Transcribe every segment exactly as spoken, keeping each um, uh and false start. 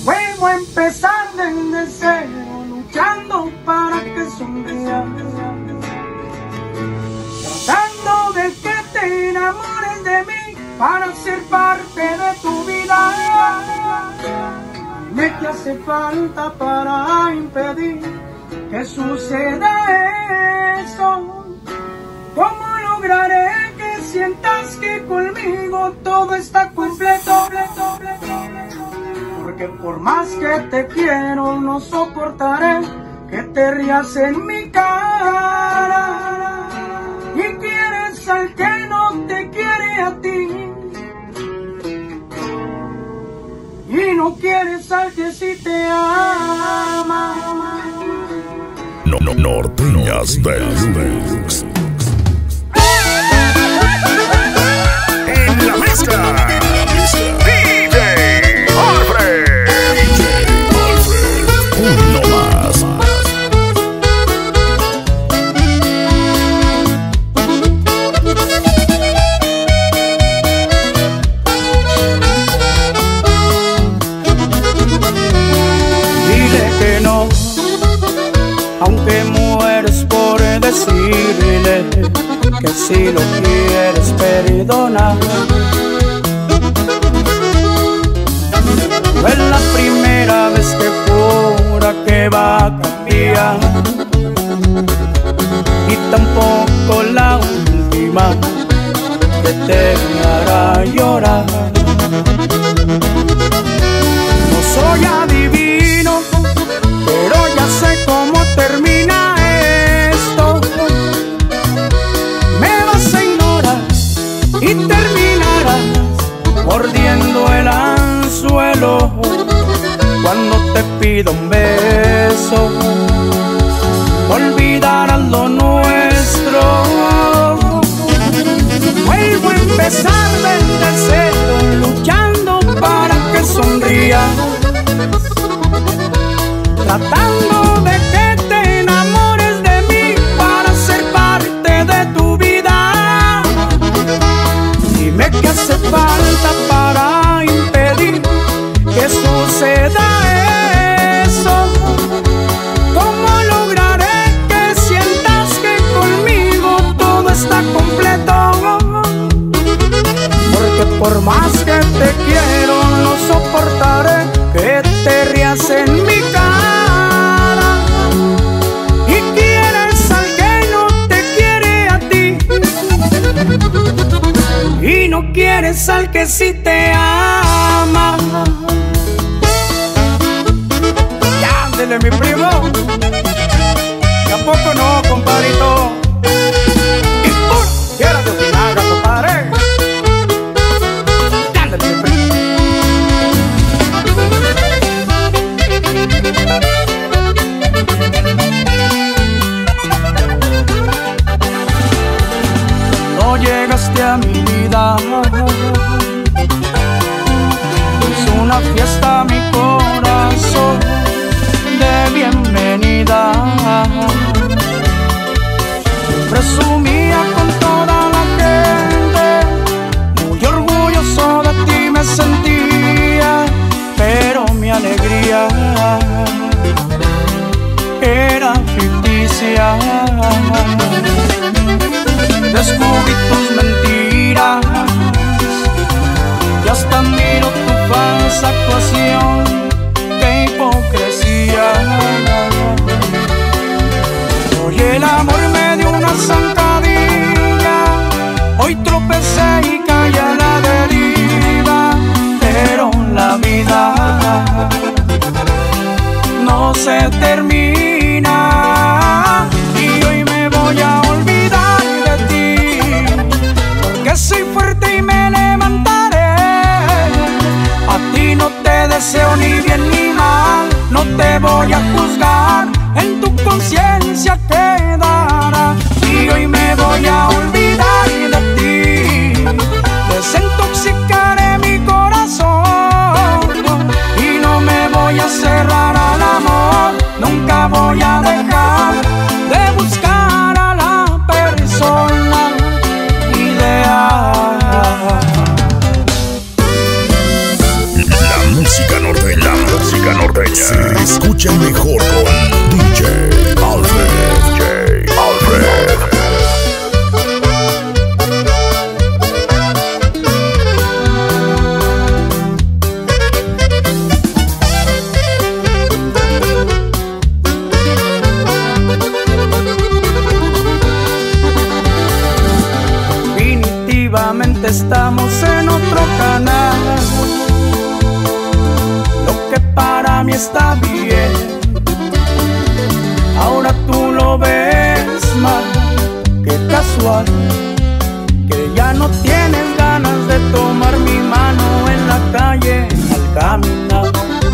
Vuelvo a empezar desde cero, luchando para que sonrías, tratando de que te enamores de mí para ser parte de tu vida. Dime qué hace falta para impedir que suceda eso. ¿Cómo lograré que sientas que conmigo todo está completo? Porque por más que te quiero no soportaré que te rías en mi cara. Y quieres al que no te quiere a ti, y no quieres al que sí te ama. No, no, Norteñas Deluxe. En la mezcla, D J Alfred. D J Alfred. Uno más. Dile que no, aunque mueres por decirle que si lo quieres perdonar. No es la primera vez que jura que va a cambiar, y tampoco la última que te hará llorar. No soy adivino, pero ya sé cómo termina esto. Me vas a ignorar y terminarás mordiendo el anzuelo cuando te pido un beso. Olvidarás lo nuestro. Vuelvo a empezar desde cero, luchando para que sonrías, tratando de que te enamores de mí para ser parte de tu vida. Dime qué hace falta para impedir que suceda eso. ¿Cómo lograré que sientas que conmigo todo está completo? Porque por más que te quiero no soportaré que te rías en mi cara. Y quieres al que no te quiere a ti, y no quieres al que sí te ama. Ya, ándele mi primo, ¿y a poco no, compadrito? Y puro, quiera de Ojinaga, compadre. Ya, ándele mi primo. No llegaste a mi vida, es una fiesta mi corazón de bienvenida. Presumía con toda la gente, muy orgulloso de ti me sentía, pero mi alegría era ficticia. Descubrí tus mentiras y hasta miro tu falsa actuación. ¡Qué hipocresía! Hoy el amor me dio una zancadilla, hoy tropecé y caí a la deriva. Pero la vida no se termina y hoy me voy a olvidar de ti, porque soy fuerte y me levantaré. A ti no te deseo ni bien ni mal, no te voy a juzgar, en tu conciencia quedará. Y hoy me voy a olvidar de ti, desintoxicaré mi corazón y no me voy a cerrar al amor. Nunca voy a dejar de buscar a la persona ideal. La música norteña. Se escucha mejor con D J Alfred. D J Alfred. Definitivamente estamos en otro canal. Lo que para mí está bien, ahora tú lo ves mal. Qué casual que ya no tienes ganas de tomar mi mano en la calle al caminar.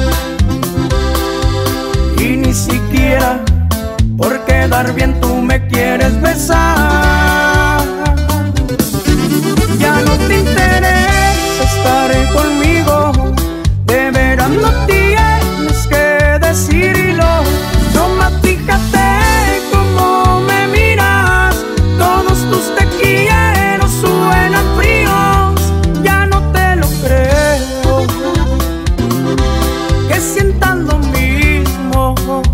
Y ni siquiera por quedar bien tú me quieres besar. Ya no te interesa estar conmigo, de veras no tienes que decirlo. Nomás fíjate cómo me miras, todos tus te quiero suenan fríos. Ya no te lo creo, que sientas lo mismo.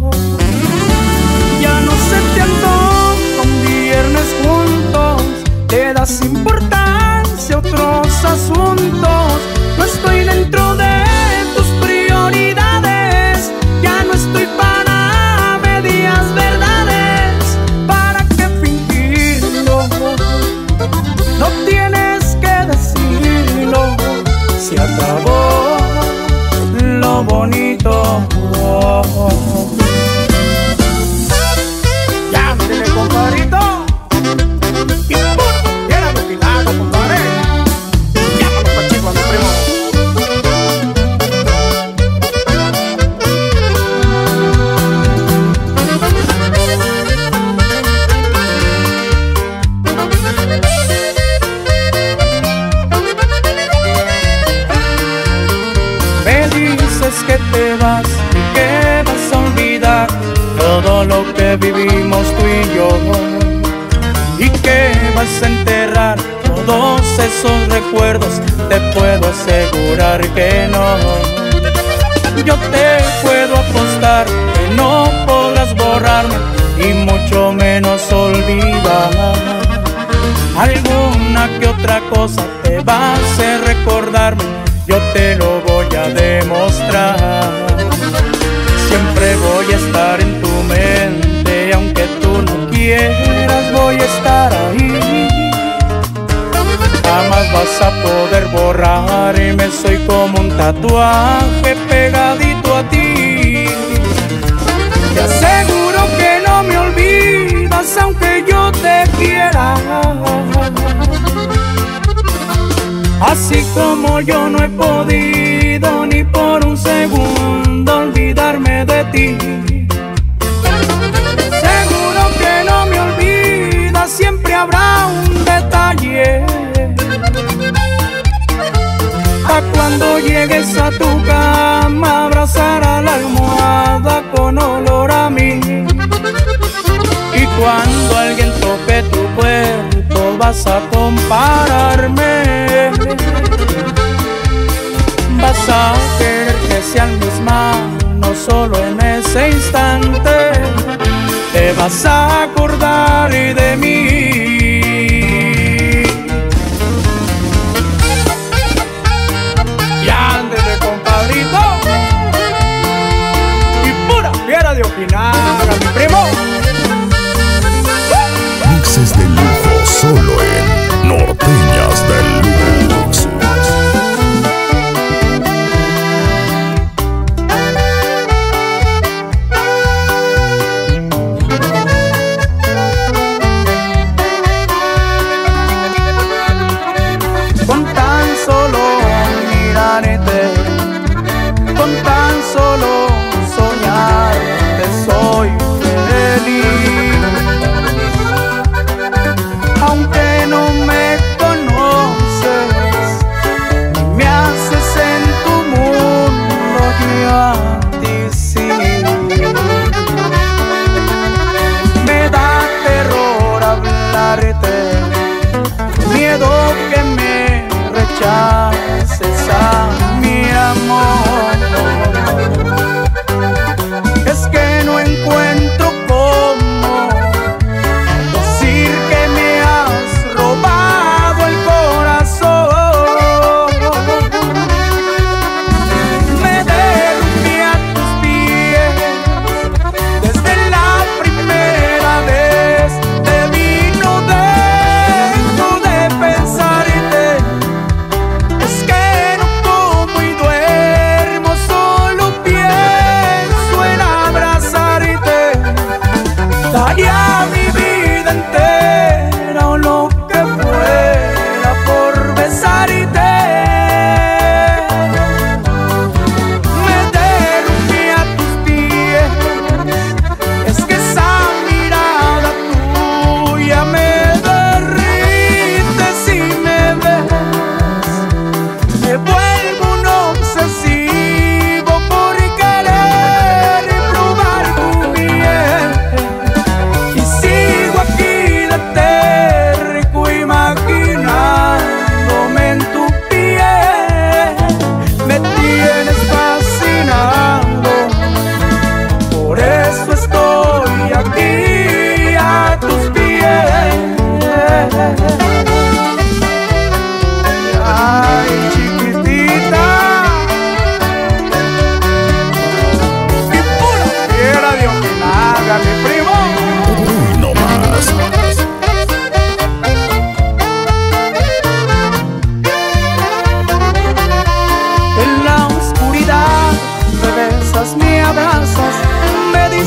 Ya no se te antoja un viernes juntos, te das importancia a otros asuntos. No estoy dentro de tus prioridades, ya no estoy para medias verdades. ¿Para qué fingirlo? No tienes que decirlo, se acabó lo bonito. Ya, mire, compadrito. Que te vas y que vas a olvidar todo lo que vivimos tú y yo, y que vas a enterrar todos esos recuerdos. Te puedo asegurar que no. Yo te puedo apostar que no podrás borrarme y mucho menos olvidar. Alguna que otra cosa te va a hacer recordarme, yo te lo voy a demostrar. Siempre voy a estar en tu mente, aunque tú no quieras, voy a estar ahí. Jamás vas a poder borrarme, soy como un tatuaje pegadito a ti. Te aseguro que no me olvidas, aunque yo te quiera. Así como yo no he podido ni por un segundo olvidarme de ti. Seguro que no me olvidas, siempre habrá un detalle. Pa' cuando llegues a tu cama, abrazar a la almohada con olor a mí. Y cuando alguien toque tu cuerpo, vas a compararme. Vas a querer que sean mis manos solo en ese instante. Te vas a acordar de mí. Y ándele, compadrito. Y pura fiera de Ojinaga, mi primo. Mixes de lujo solo en Norteñas Deluxe.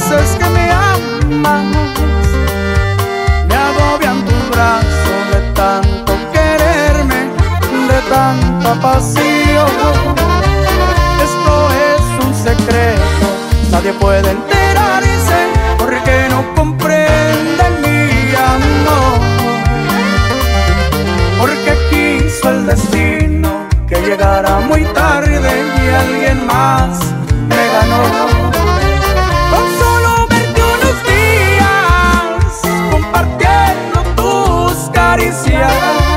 dices que me amas, me agobian tus brazos de tanto quererme, de tanta pasión. Esto es un secreto, nadie puede enterarse, porque no comprenden mi amor. Porque quiso el destino que llegara muy tarde y alguien más me ganó. Con solo verte unos días compartiendo tus caricias,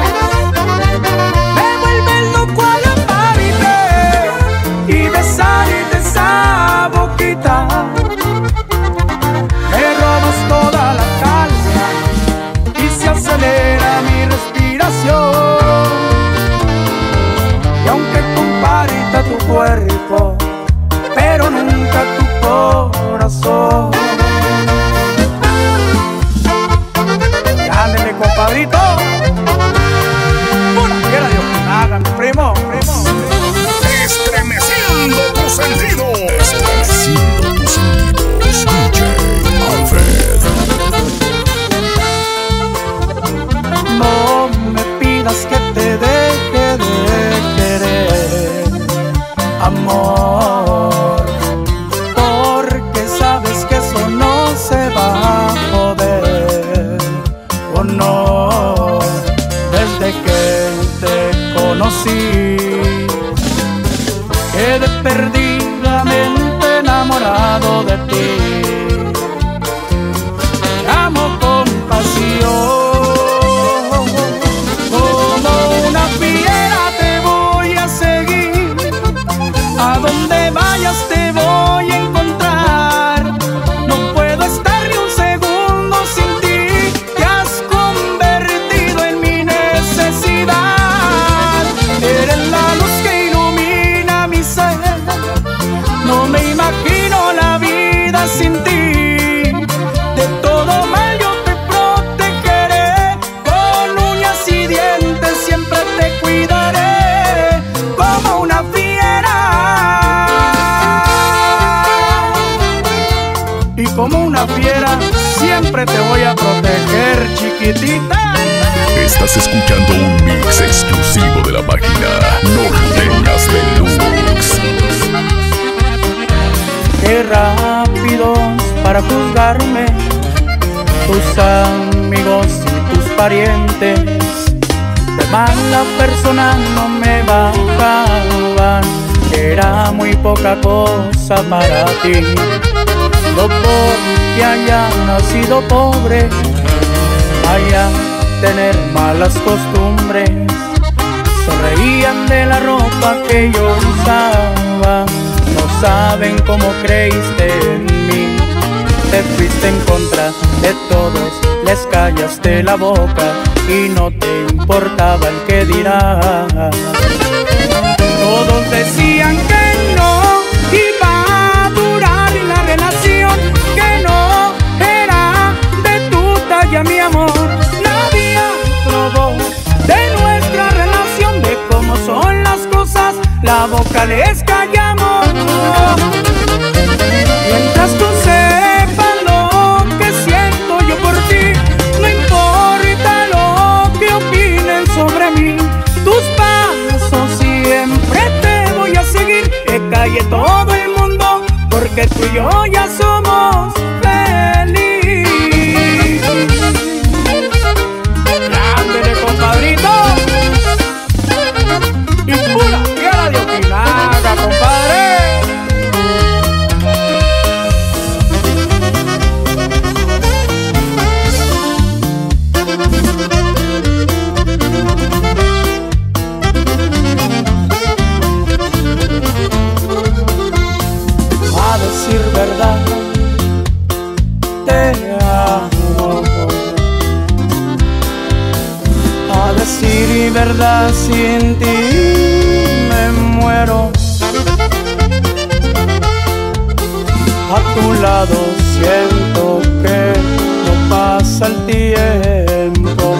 me vuelve loco al amarte y besarte esa boquita. Me robas toda la calma y se acelera mi respiración. Y aunque comparta tu cuerpo, pero nunca tu corazón. Ándele, compadrito. Una fiera de Okinaga, primo, primo. Estremeciendo tus sentidos. Estremeciendo tus sentidos. D J Alfred. No me pidas que te deje de querer, amor, porque sabes que eso no se va a poder. Oh no, desde que te conocí quedé perdidamente enamorado de ti. Te amo con pasión. A donde vayas te voy a encontrar. No puedo estar ni un segundo sin ti. Te has convertido en mi necesidad. Eres la luz que ilumina mi ser. No me imagino la vida sin ti. De todo mal yo te protegeré. Con uñas y dientes siempre te cuidaré. Como una fiera. Y como una fiera siempre te voy a proteger, chiquitita. Estás escuchando un mix exclusivo de la página Norteñas Deluxe. Qué rápidos para juzgarme tus amigos y tus parientes. De mala persona no me bajaban, era muy poca cosa para ti. No porque haya nacido pobre, vaya a tener malas costumbres. Se reían de la ropa que yo usaba, no saben cómo creíste en mí. Te fuiste en contra de todos, les callaste la boca y no te importaba el que dirá. Todos decían que no iba a durar la relación, que no era de tu talla mi amor. Nadie probó de nuestra relación, de cómo son las cosas, la boca les callamos. Mientras tú sepas lo que siento yo por ti, no importa lo que opinen sobre mí. Tus pasos siempre te voy a seguir, que calle todo el mundo, porque tú y yo ya somos felices. Ándele, compadrito. Y pura fiera de Okinaga, compadre. A decir verdad, te amo. A decir verdad, sin ti me muero. A tu lado siento que no pasa el tiempo,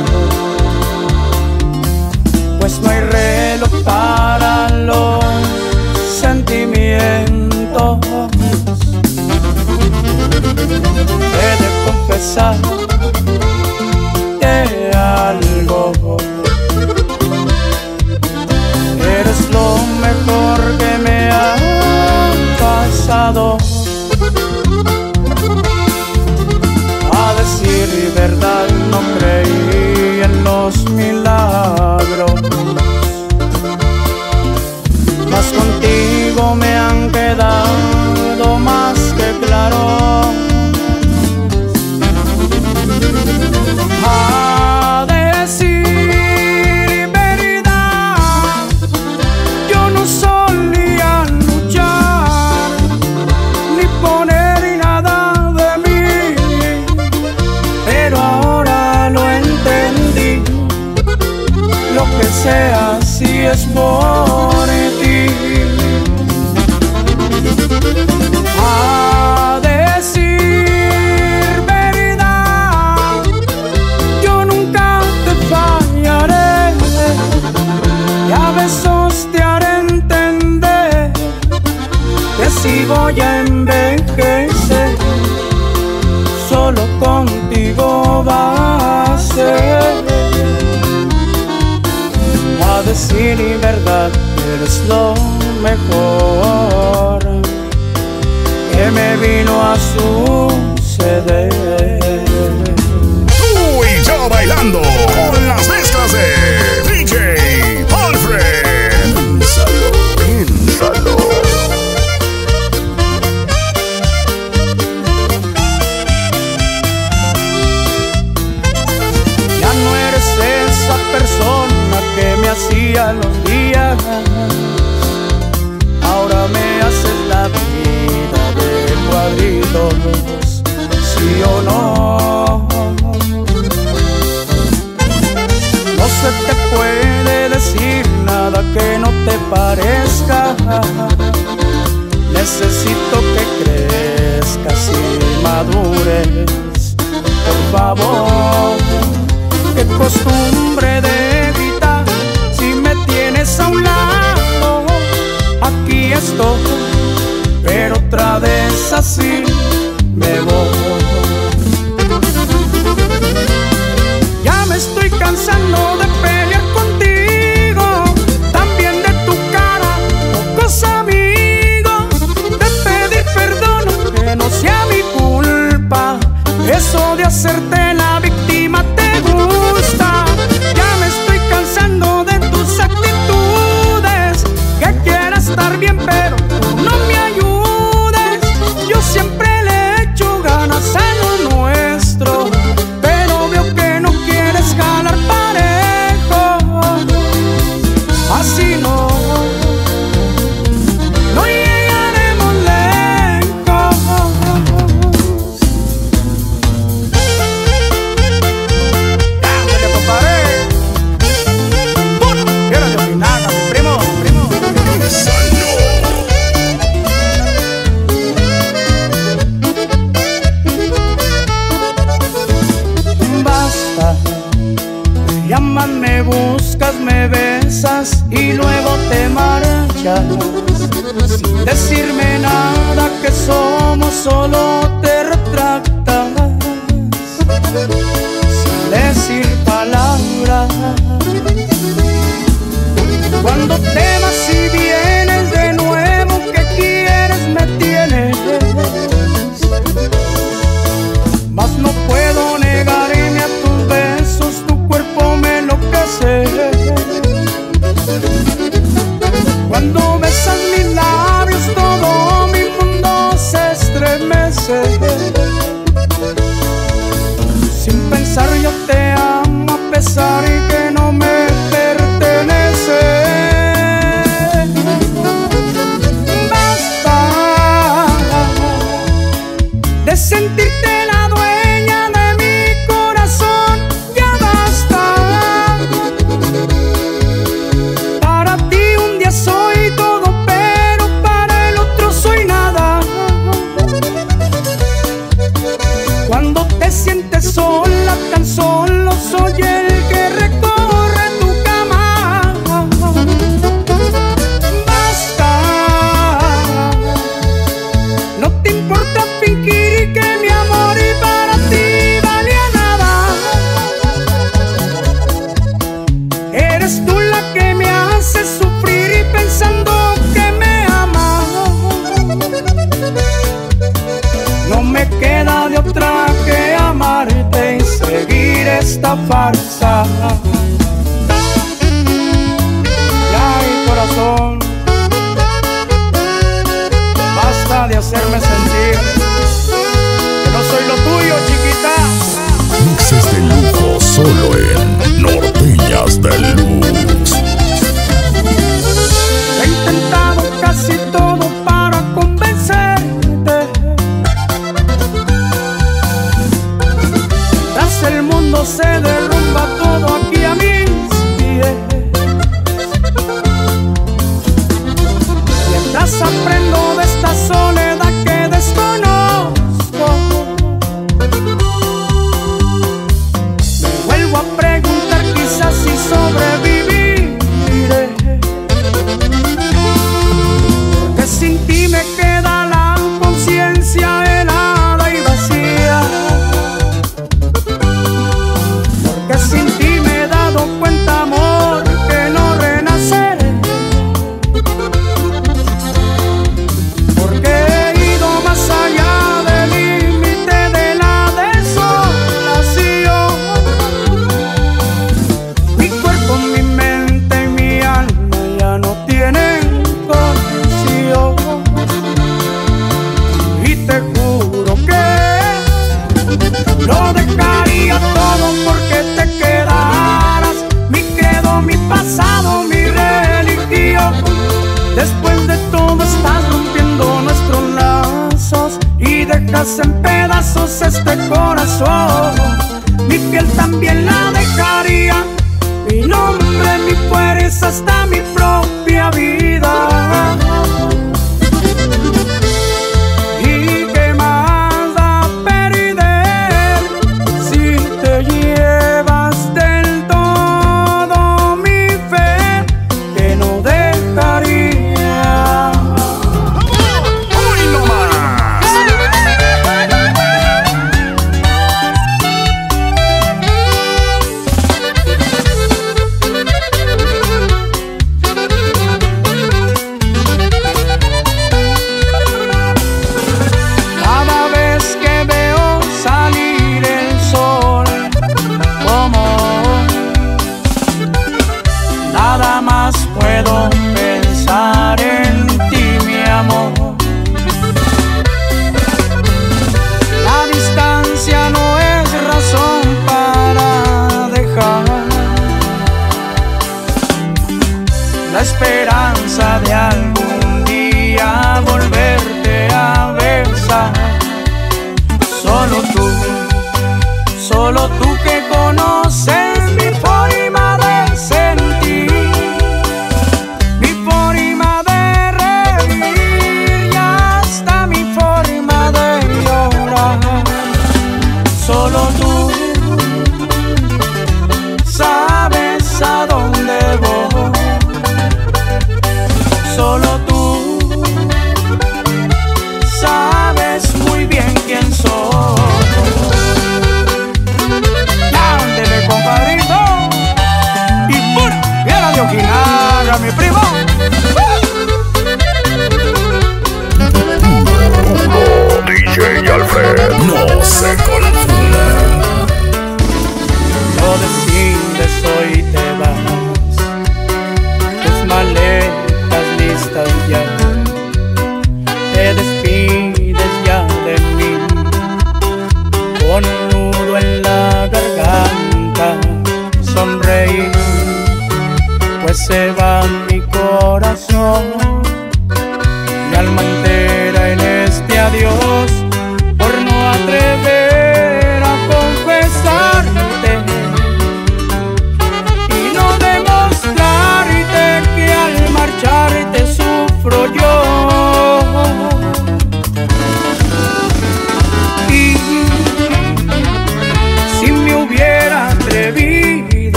pues no hay reloj para los sentimientos. promesa de algo. Eres lo mejor que me ha pasado. A decir verdad, no creí en los milagros, mas contigo me han quedado más que claros. A decir verdad, yo no solía luchar ni poner nada de mí, pero ahora lo entendí. Lo que sea, si es por ti. A decir verdad, yo nunca te fallaré, y a besos te haré entender que si voy a envejecer, solo contigo va a ser. A decir y verdad, eres lo mejor que me vino a suceder. Uy, yo bailando con las mezclas de D J Alfred. Piénsalo, piénsalo. Ya no eres esa persona que me hacía los días, ahora me haces la vida de cuadritos, sí o no. No se te puede decir nada que no te parezca. Necesito que crezcas y madures, por favor. Qué costumbre de evitar, si me tienes a un lado, aquí estoy, pero otra vez así me voy. Ya me estoy cansando de pelear contigo, también de tu cara, pocos amigos, de pedir perdón, que no sea mi culpa, eso de hacerte la víctima te gusta. Ya me estoy cansando de tus actitudes, que quieras estar bien pero tú no me ayudes. Yo siempre le echo ganas a lo nuestro, pero veo que no quieres jalar parejo. Así no, no llegaremos lejos. Dándole, compadre. Uno, quiero de opinar a mi primo, primo, basta, me llamas, me buscas, me besas y luego te marchas sin decirme nada, que somos, solo te retractas sin decir palabras. Cuando te vas y vienes de nuevo, ¿qué quieres? Me tienes, mas no puedo negarme a tus besos, tu cuerpo me enloquece. Cuando besas mis labios, todo mi mundo se estremece. Sin pensar yo te amo a pesar de que no me pertenece. Basta de sentirte la dueña de mi corazón, ya basta. Para ti un día soy todo, pero para el otro soy nada. Cuando te sientes sola, tan solo soy el que recorre tu cama. Basta, no te importa fingir que mi amor esta farsa. Ay, corazón, basta de hacerme sentir que no soy lo tuyo, chiquita. Mixes de lujo solo en Norteñas Deluxe. He intentado casi todo para convencerte. Tras el mundo se derrumba todo aquí a mis pies. Mientras aprendo de esta soledad que desconozco, me vuelvo a preguntar quizás si sobreviviré. Porque sin ti me queda la conciencia helada y vacía. Porque sin ti me he dado cuenta, amor, que no renaceré. Porque he ido más allá del límite de la desolación. Mi cuerpo, mi mente y mi alma ya no tienen conexión. Y te juro que lo dejaría todo porque te quedaras. Mi credo, mi pasado, mi religión. Después de todo estás rompiendo nuestros lazos y dejas en pedazos este corazón. Mi piel también la dejaría, mi nombre, mi fuerza, hasta mi propia vida. ¿Y qué más da perder si te llevas del todo mi fe que no dejaría? ¡Hoy no más!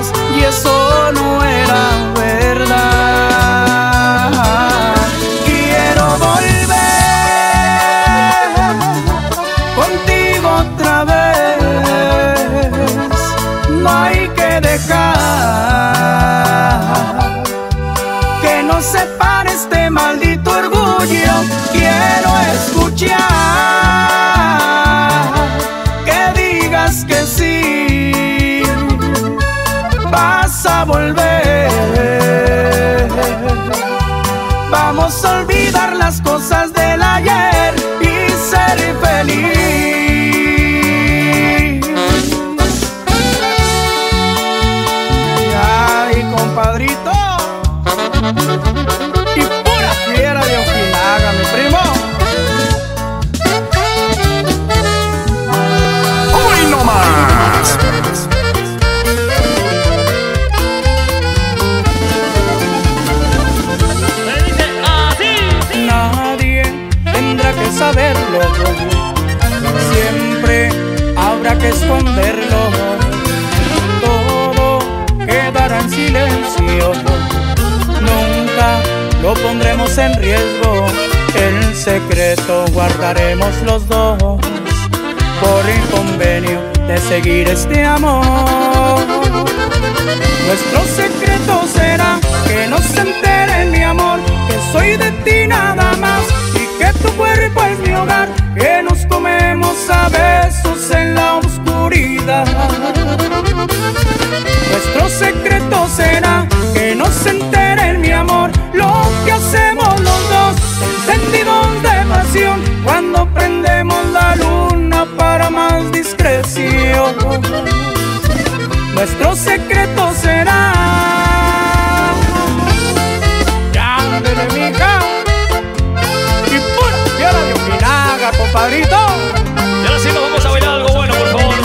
y eso no era verdad. Quiero volver contigo otra vez, no hay que dejar que nos separe este maldito orgullo. Quiero escuchar que digas que sí, vas a volver. Vamos a olvidar las cosas del ayer y ser feliz. Ay, compadrito, y pura fiera de Ojinaga, mi primo. ¡Hoy no más! Nadie tendrá que saberlo, siempre habrá que esconderlo. Todo quedará en silencio, nunca lo pondremos en riesgo. El secreto guardaremos los dos por el convenio de seguir este amor. Nuestro secreto será que no se entere, mi amor, que soy de ti nada más y que tu cuerpo es mi hogar, que nos comemos a besos en la oscuridad. Nuestro secreto será que no se entere, mi amor, lo que hacemos los dos, encendidos de pasión, cuando prendemos la luna para más discreción. Nuestro secreto será, ya ándele, mija, y pura fiera de Ojinaga, compadrito. Y ahora sí nos vamos a bailar algo bueno, por favor.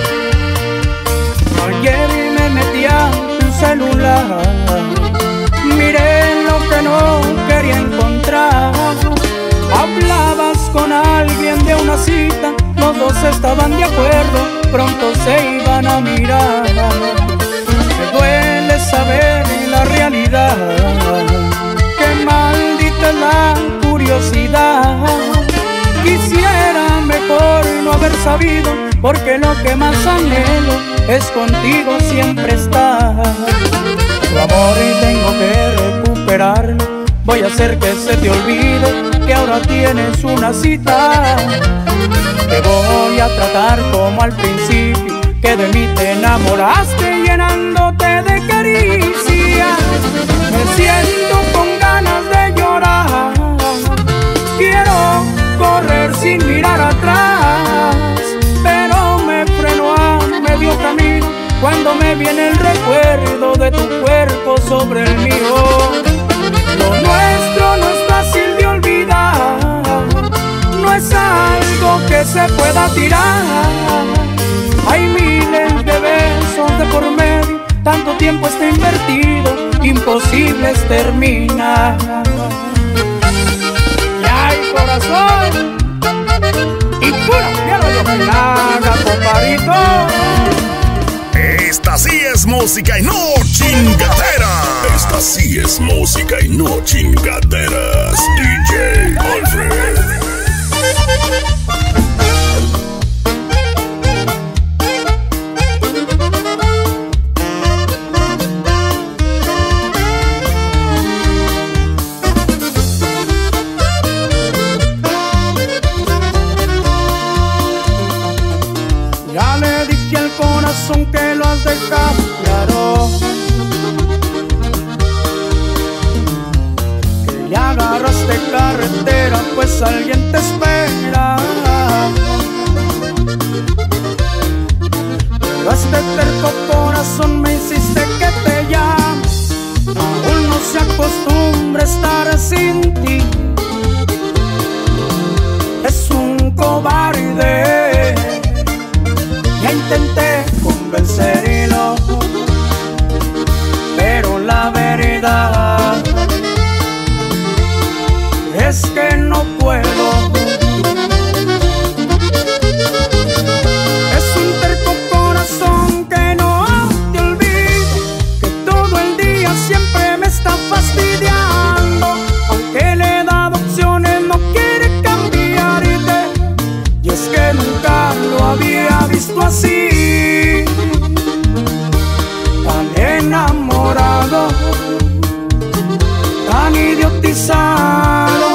Ayer me metí a tu celular, miré lo que no quería encontrar. Hablabas con alguien de una cita, los dos estaban de acuerdo, pronto se iban a mirar. Me duele saber la realidad, que maldita es la curiosidad. Quisiera mejor no haber sabido, porque lo que más anhelo es contigo siempre estar. Tu amor y tengo que recuperarlo, voy a hacer que se te olvide que ahora tienes una cita. Te voy a tratar como al principio, que de mí te enamoraste llenándote de caricias. Me siento con ganas de llorar, quiero correr sin mirar atrás, pero me freno a medio camino cuando me viene el recuerdo de tu cuerpo sobre el mío. Lo nuestro no es fácil de olvidar, no es algo que se pueda tirar. Hay miles de besos de por medio, tanto tiempo está invertido, imposible es terminar. Y hay corazón y pura fiera de Ojinaga, compadrito. Esta sí es música y no chingadera. Esta sí es música y no chingaderas. D J Alfred. Ya le dije al corazón que lo has dejado claro, que ya agarraste carretera, pues alguien te espera. Pero este terco corazón me insiste que te llame, aún no se acostumbra a estar sin ti. Es un cobarde, ya intenté convencerlo, pero la verdad es que no puedo. Es un terco corazón que no te olvida, enamorado, tan idiotizado.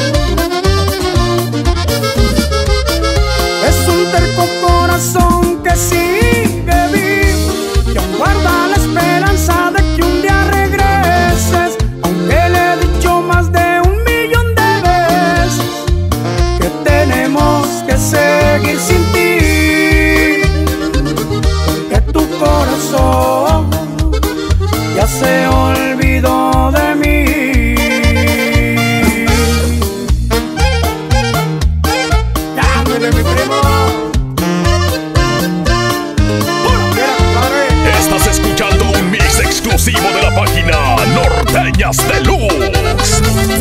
Es un terco corazón que sigue vivo, que aún guarda la esperanza de que un día regreses, aunque le he dicho más de un millón de veces que tenemos que seguir sin ti, porque tu corazón ya se olvidó de mí. ¡Dámele, mi primo! Estás escuchando un mix exclusivo de la página Norteñas Deluxe.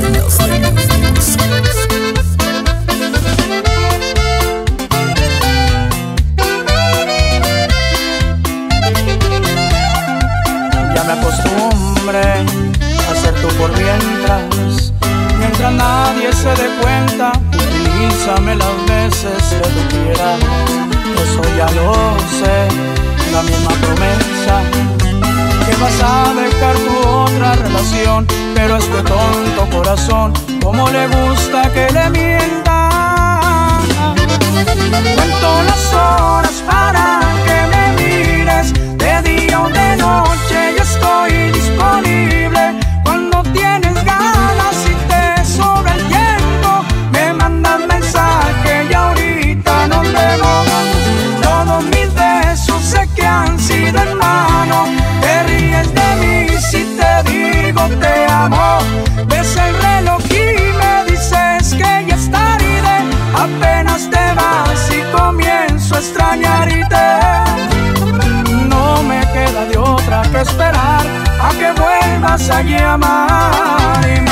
Ya me acostumbré a ser tú por mientras, mientras nadie se dé cuenta. Utilízame las veces que tú quieras, eso ya lo sé. La misma promesa que vas a dejar tu otra relación, pero este tonto corazón, como le gusta que le mienta. Cuento las horas para que me mires, de día o de noche yo estoy disponible. Cuando tienes ganas y te sobra el tiempo, me mandas mensaje y ahorita nos vemos. Todos mis besos sé que han sido en vano, te ríes de mí si te digo te amo. Ves el reloj y me dices que ya es tarde, apenas te vas y comienzo a extrañarte. No me queda de otra que esperar a que vuelvas a llamarme.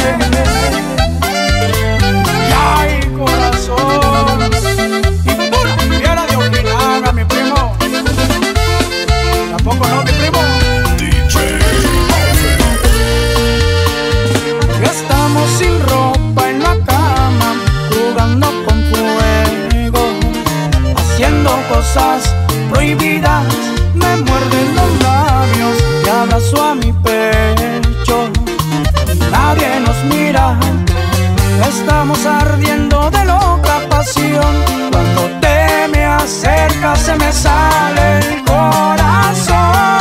Ay, corazón, y pura fiera de Okinawa, mi primo. Tampoco no, mi primo. D J Ya estamos sin ropa en la cama, jugando con fuego, haciendo cosas prohibidas. Me muerden los labios y abrazo a mi pecho. Nadie nos mira, estamos ardiendo de loca pasión. Cuando te me acercas se me sale el corazón.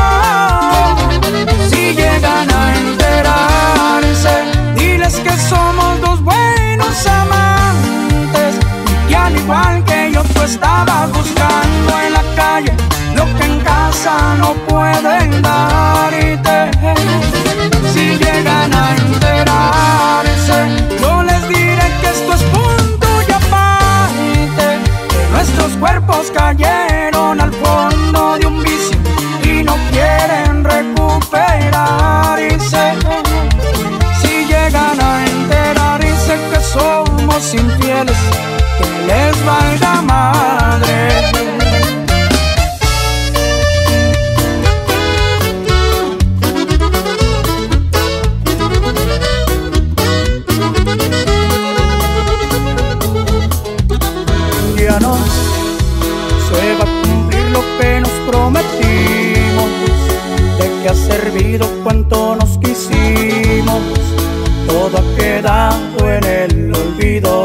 Si llegan a enterarse, diles que somos dos buenos amantes, y que al igual que yo tú estabas buscando en la calle lo que en casa no pueden darte. Si llegan a enterarse, yo les diré que esto es punto y aparte, que nuestros cuerpos cayeron al fondo de un vicio y no quieren recuperarse. Si llegan a enterarse que somos infieles, que les valga madre. No se va a cumplir lo que nos prometimos. ¿De qué ha servido cuánto nos quisimos? Todo ha quedado en el olvido.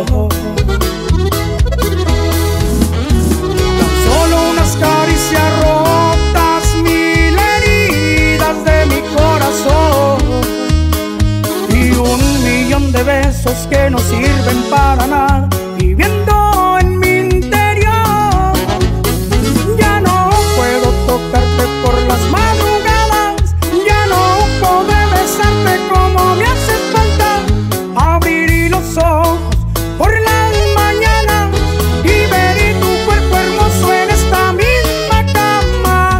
Tan solo unas caricias rotas, mil heridas de mi corazón, y un millón de besos que no sirven para nada, viviendo por las madrugadas. Ya no podré besarte como me hace falta, abrir los ojos por las mañanas y ver tu cuerpo hermoso en esta misma cama.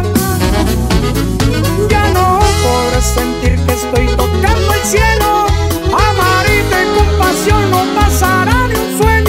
Ya no podré sentir que estoy tocando el cielo, amarte con pasión no pasará de un sueño.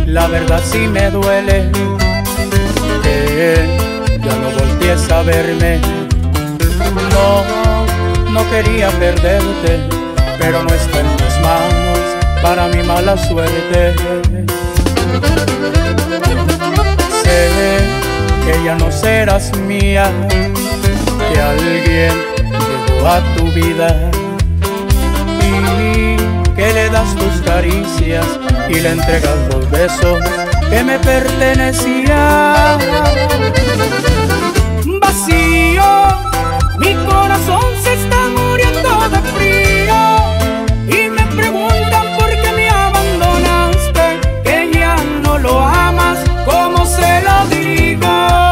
la verdad sí me duele que ya no voltees a verme. No, no quería perderte, pero no está en mis manos para mi mala suerte. Sé que ya no serás mía, que alguien llegó a tu vida y que le das tus caricias y le entregas los besos que me pertenecían. Vacío, mi corazón se está muriendo de frío y me preguntan por qué me abandonaste, que ya no lo amas, ¿cómo se lo digo?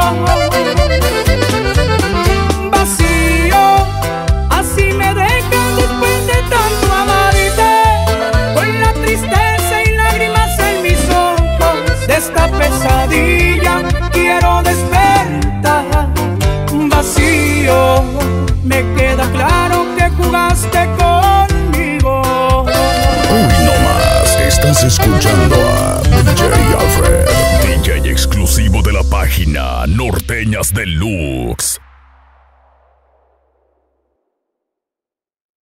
Vacío, así me dejas después de tanto amarte, con la tristeza y lágrimas en mis ojos. De esta pesadilla quiero despertar. Vacío, me queda claro que jugaste conmigo. Hoy no más, estás escuchando a D J Alfred, D J exclusivo de la página Norteñas Deluxe.